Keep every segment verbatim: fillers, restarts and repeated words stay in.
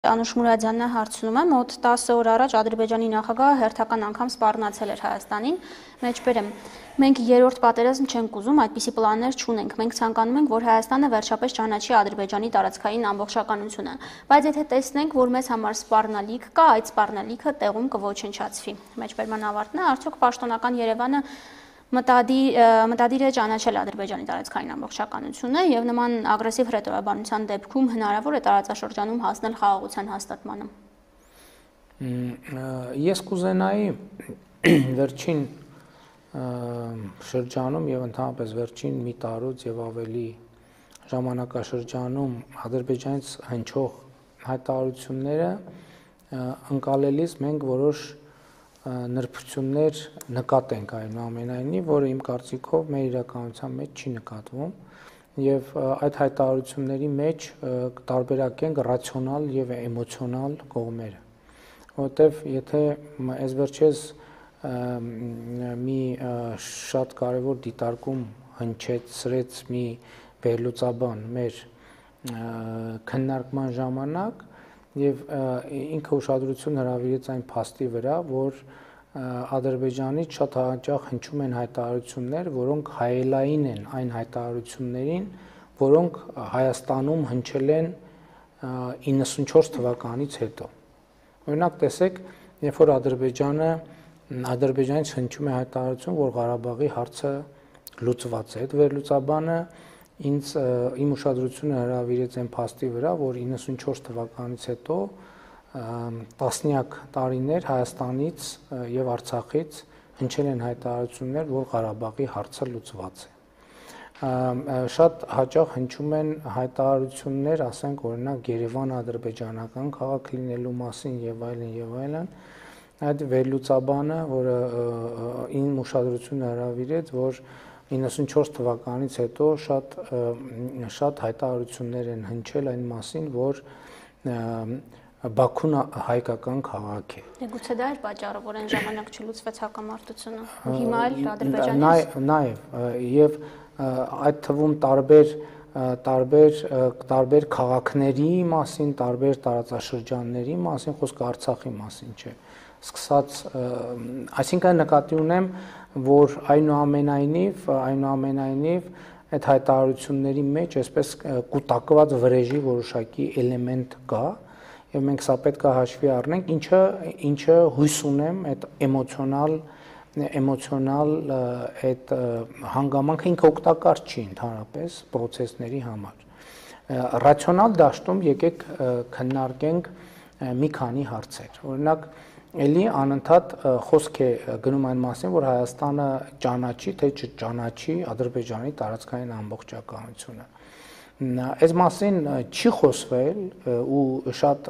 Անուշ Մուրադյանն հարցնում է, մոտ տասը օր առաջ Ադրբեջանի նախագահը հերթական անգամ սպառնացել էր Հայաստանին, մեջբերեմ, մենք երրորդ պատերազմ չենք ուզում, այդպիսի պլաններ չունենք, մենք ցանկանում ենք, որ Հայաստանը վերջապես ճանաչի Ադրբեջանի տարածքային ամբողջականությունը, բայց եթե տեսնենք, որ մեզ համար սպառնալիք կա, այդ սպառնալիքը տեղում կոչնչացվի։ Մեջբերման ավարտն է, արդյոք պաշտոնական Երևանը մտադիր է ճանաչել Ադրբեջանի տարածքային ամբողջականությունը եւ նման ագրեսիվ հռետորաբանության դեպքում հնարավոր է տարածաշրջանում հասնել խաղաղության հաստատմանը։ Ես կուզենայի վերջին շրջանում եւ ընդհանրապես վերջին մի տարուց եւ ավելի ժամանակաշրջանում Ադրբեջանից հնչող հայտարարությունները ընկալելիս մենք որոշ նրբություններ նկատենք այնուամենայնիվ, որը իմ կարծիքով մեր իրականության մեջ չի նկատվում եւ այդ հայտարարությունների մեջ տարբերակենք ռացիոնալ եւ էմոցիոնալ կողմերը, որովհետեւ եթե այս վերջերս մի շատ կարեւոր դիտարկում հնչեցրեց մի վերլուծաբան մեր քննարկման ժամանակ եւ ինքը ուշադրություն հրավիրեց այն փաստի վրա, որ Ադրբեջանից շատ հաճախ հնչում են հայտարարություններ, որոնք հայելային են այն հայտարարություններին, որոնք Հայաստանում հնչել են իննսունչորս թվականից հետո։ Օրինակ տեսեք, երբ որ Ադրբեջանը Ադրբեջանից հնչում է հայտարարություն, որ Ղարաբաղի հարցը լուծված է, այդ վերլուծաբանը ինձ իմ ուշադրությունը հրավիրեց այն փաստի վրա, որ իննսունչորս թվականից հետո տասնյակ տարիներ Հայաստանից եւ Արցախից հնչել են հայտարարություններ, որ Ղարաբաղի հարցը լուծված է։ Շատ հաճախ հնչում են հայտարարություններ, ասենք օրինակ Երևան-ադրբեջանական քաղաք լինելու մասին եւ այլն եւ այլն։ Այդ վերլուծաբանը, որը իմ ուշադրությունը հրավիրեց, որ իննսունչորս թվականից հետո շատ շատ հայտարարություններ են հնչել այն մասին, որ Բաքուն հայկական քաղաք է։ Գուցե դա էր պատճառը, որ այն ժամանակ չլուծվեց հակամարտությունը, հիմա էլ Ադրբեջանից։ Նաեւ եւ այդ թվում տարբեր տարբեր տարբեր քաղաքների մասին, տարբեր տարածաշրջանների մասին, խոսքը Արցախի մասին չէ։ Սկսած, այսինքն նկատի ունեմ, որ այնուամենայնիվ, այնուամենայնիվ այդ հայտարարությունների մեջ այսպես կուտակված վրեժի որոշակի էլեմենտ կա եւ մենք սա պետք է հաշվի առնենք, ինչը ինչը հույս ունեմ այդ էմոցիոնալ էմոցիոնալ այդ հանգամանքը ինքը օգտակար չի ընդհանրապես process-ների համար։ Ռացիոնալ դաշտում եկեք քննարկենք մի քանի հարցեր։ Օրինակ Էլի անընդհատ խոսք է գնում այն մասին, որ Հայաստանը ճանաչի, թե չճանաչի Ադրբեջանի տարածքային ամբողջականությունը։ Այս մասին չի խոսվել ու շատ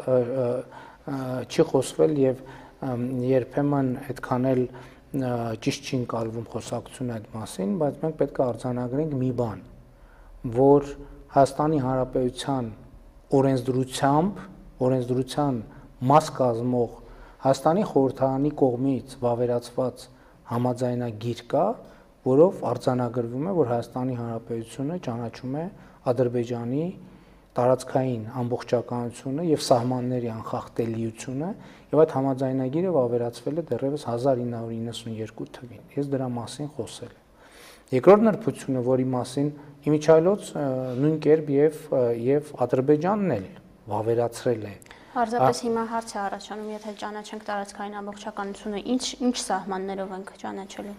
չի խոսվել եւ երբեմն այդքան էլ ճիշտ չի ընկալվում խոսակցությունը այդ մասին, բայց մենք պետք է արձանագրենք մի բան, որ Հայաստանի Հանրապետության օրենսդրությամբ, օրենսդրության մաս կազմող Հայաստանի խորհրդարանի կողմից վավերացված համաձայնագիր կա, որով արձանագրվում է, որ Հայաստանի Հանրապետությունը ճանաչում է Ադրբեջանի տարածքային ամբողջականությունը եւ սահմանների անխախտելիությունը, եւ այդ համաձայնագիրը վավերացվել է դեռևս հազար ինը հարյուր իննսունյերկու թվականին։ Ես դրա մասին խոսել եմ։ Երկրորդ նրբությունը, որի մասին իմիջիայլոց նույն կերպ եւ եւ Ադրբեջանն էլ վավերացրել է Պարզապես հիմա հարց է առաջանում, եթե ճանաչենք տարածքային ամբողջականությունը, ինչ ինչ սահմաններով ենք ճանաչելու։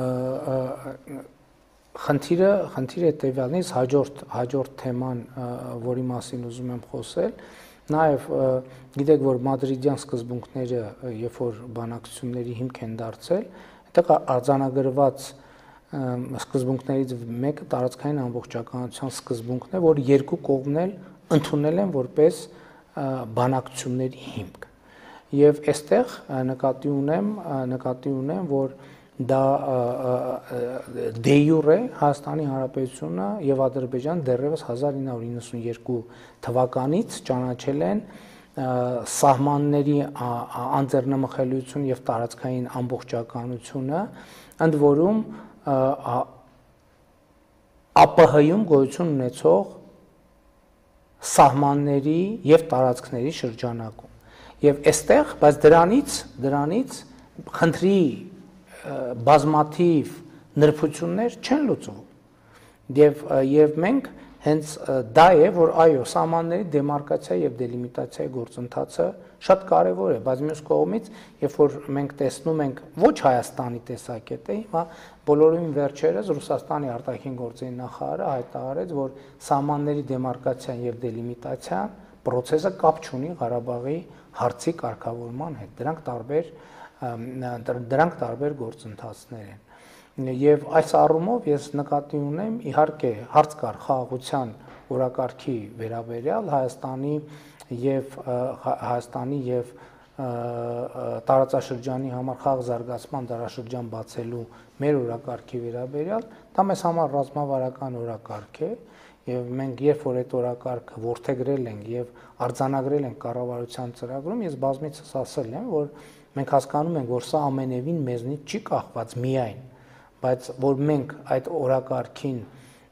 Խնդիրը, խնդիրը հետեւյալն է, հաջորդ հաջորդ թեման, որի մասին ուզում եմ խոսել, նաեւ գիտեք, որ մադրիդյան սկզբունքները, երբ որ բանակցությունների հիմք են դարձել, այդտեղ արձանագրված սկզբունքներից մեկը տարածքային ամբողջականության սկզբունքն է, որ երկու կողմն էլ ընդունել են որպես բանակցությունների հիմք եւ այստեղ նկատի ունեմ նկատի ունեմ որ դա դե յուրե Հայաստանի Հանրապետությունը եւ Ադրբեջան դեռևս հազար ինը հարյուր իննսունյերկու թվականից ճանաչել են սահմանների անձեռնմխելիություն եւ տարածքային ամբողջականությունը, ընդ որում ԱՊՀ-ում գոյություն ունեցող սահմանների եւ տարածքների շրջանակում։ Եվ այստեղ, բայց դրանից, դրանից խնդրի բազմաթիվ նրբություններ չեն լուծվում։ Եվ եւ մենք հենց դա է, որ այո, սահմանների դեմարկացիա եւ դելիմիտացիայի գործընթացը շատ կարեւոր է, բայց մյուս կողմից, երբ որ մենք տեսնում ենք ոչ Հայաստանի տեսակետը, հիմա բոլորովին վերջերս Ռուսաստանի արտաքին գործերի նախարարը հայտարարեց, որ սահմանների դեմարկացիան եւ դելիմիտացիան process-ը կապ չունի Ղարաբաղի հարցի կարգավորման հետ։ Դրանք տարբեր դրանք տարբեր գործընթացներ են։ Եվ այս առումով ես նկատի ունեմ, իհարկե, հարց կար խաղաղության օրակարգի վերաբերյալ Հայաստանի եւ Հայաստանի եւ տարածաշրջանի համար խաղաղ զարգացման դարաշրջան բացելու մեր օրակարգի վերաբերյալ, դա մեզ համար ռազմավարական օրակարգ է, եւ մենք երբ որ այդ օրակարգը ворթեգրել ենք եւ արձանագրել ենք կառավարության ծրագրում, ես բազմիցս ասել եմ, որ մենք հասկանում ենք, որ սա ամենևին մեզնից չի կախված միայն, բայց որ մենք այդ օրակարգին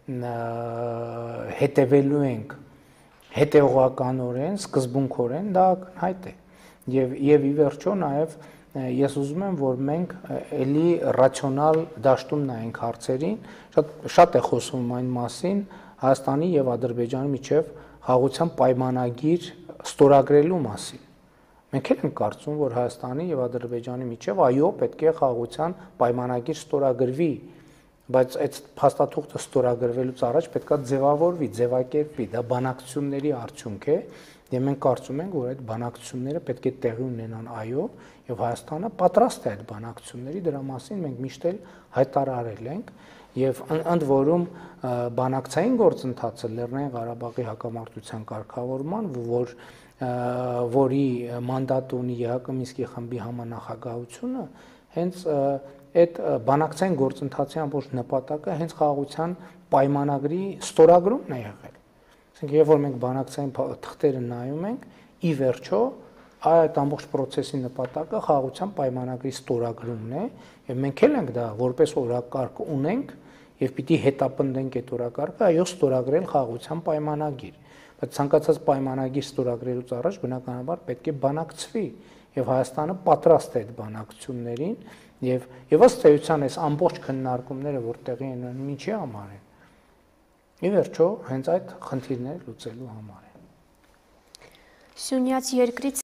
հետևելու ենք հետևողականորեն, սկզբունքորեն, դա ակնհայտ է։ Եվ եւ ի վերջո նաեւ ես ուզում եմ, որ մենք էլի ռացիոնալ դաշտում նայենք հարցերին, շատ շատ է խոսվում այն մասին Հայաստանի եւ Ադրբեջանի միջև խաղաղության պայմանագիր ստորագրելու մասին։ Մենք էլ ենք կարծում, որ Հայաստանի եւ Ադրբեջանի միջև այո, պետք է խաղաղության պայմանագիր ստորագրվի, բայց այդ փաստաթուղթը ստորագրվելուց առաջ պետք է ձևավորվի, ձևակերպվի, դա բանակցությունների արդյունք է, եւ մենք կարծում ենք, որ այդ բանակցությունները պետք է տեղի ունենան այո, եւ Հայաստանը պատրաստ է այդ բանակցությունների, դրա մասին մենք միշտ էլ հայտարարել ենք, եւ ընդ որում բանակցային գործընթացը Լեռնային Ղարաբաղի հակամարտության կարգավորման, որ որի մանդատ ունի ԵՀԿ Մինսկի խմբի համանախագահությունը, հենց այդ բանակցային գործընթացի ամբողջ նպատակը հենց խաղաղության պայմանագրի ստորագրումն է եղել։ Այսինքն, երբ որ մենք բանակցային թղթերը նայում ենք, ի վերջո այդ ամբողջ process-ի նպատակը խաղաղության պայմանագրի ստորագրումն է, եւ մենք էլ ենք դա որպես օրակարգ ունենք եւ պիտի հետապնդենք այդ օրակարգը, այո, ստորագրել խաղաղության պայմանագիր։ Բայց ցանկացած պայմանագիր ստորագրելուց առաջ բնականաբար պետք է բանակցվի եւ Հայաստանը պատրաստ է այդ բանակցություններին եւ եւ ըստ էության այս ամբողջ քննարկումները, որ տեղի են ունենում, ինչի համար են։ Ի վերջո, հենց այդ խնդիրները լուծելու համար են։ Սյունյաց երկրից